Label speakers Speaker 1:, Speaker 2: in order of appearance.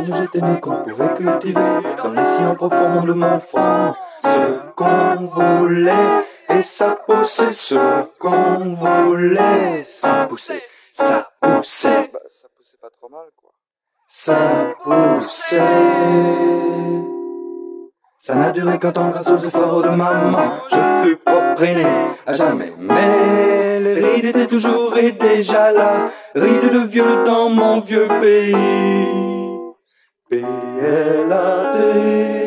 Speaker 1: où j'étais né, qu'on pouvait cultiver dans les sillons profonds de mon front. Ce qu'on voulait, et ça poussait ce qu'on voulait. Ça poussait, ça poussait.
Speaker 2: Bah, ça poussait pas trop mal, quoi.
Speaker 1: Ça poussait. Ça n'a duré qu'un temps grâce aux efforts de maman. Je fus propre et né à jamais. Mais les rides étaient toujours et déjà là. Rides de vieux dans mon vieux pays. P-L-A-T